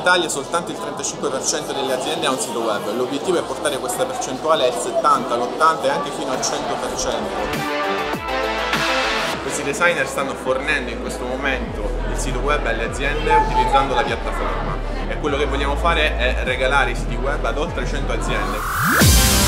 Italia soltanto il 35% delle aziende ha un sito web, l'obiettivo è portare questa percentuale al 70, l'80 e anche fino al 100%. Questi designer stanno fornendo in questo momento il sito web alle aziende utilizzando la piattaforma e quello che vogliamo fare è regalare i siti web ad oltre 100 aziende.